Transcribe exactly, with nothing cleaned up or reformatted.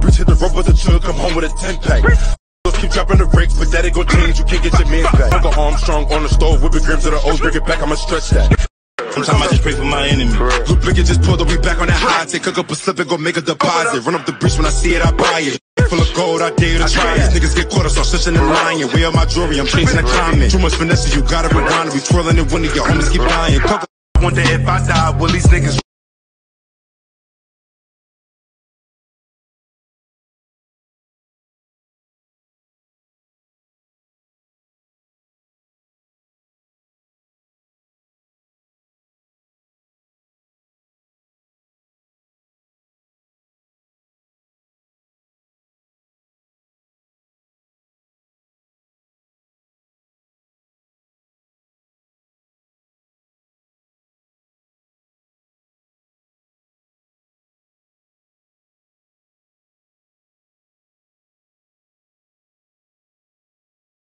Bitch hit the rope with the chug, come home with a ten pack. Keep dropping the brakes, but that ain't gon' change. You can't get your man's back. Uncle Armstrong on the stove, whipping grams of the O's, bring it back, I'ma stretch that. Sometimes I just pray for my enemy. Good blicky just pulled up, we back on that high. Take cook up a slip and go make a deposit. Run up the breach when I see it, I buy it. Full of gold, I dare to try it. Niggas get caught, I start switching and lying. Wear my jewelry, I'm changing the climate. Too much finesse, you gotta rewind. We twirling it when your homies keep dying. Wonder if I die, will these niggas